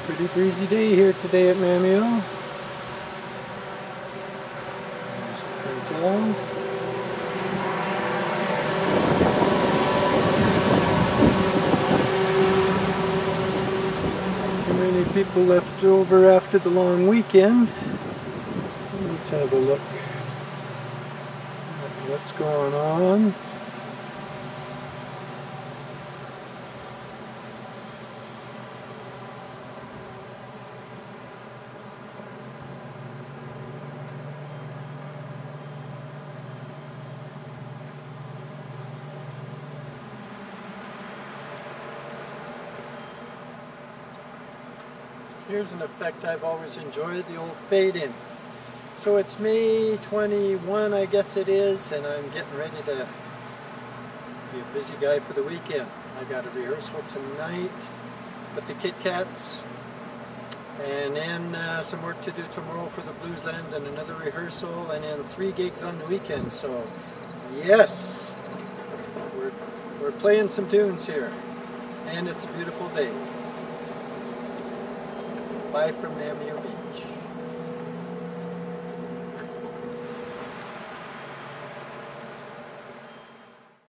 Pretty breezy day here today at Mamio. As you can tell. Not too many people left over after the long weekend. Let's have a look at what's going on. Here's an effect I've always enjoyed, the old fade-in. So it's May 21, I guess it is, and I'm getting ready to be a busy guy for the weekend. I got a rehearsal tonight with the Kit Kats, and then some work to do tomorrow for the Bluesland, and another rehearsal, and then 3 gigs on the weekend. So yes, we're playing some tunes here, and it's a beautiful day. Bye from Mamio Beach.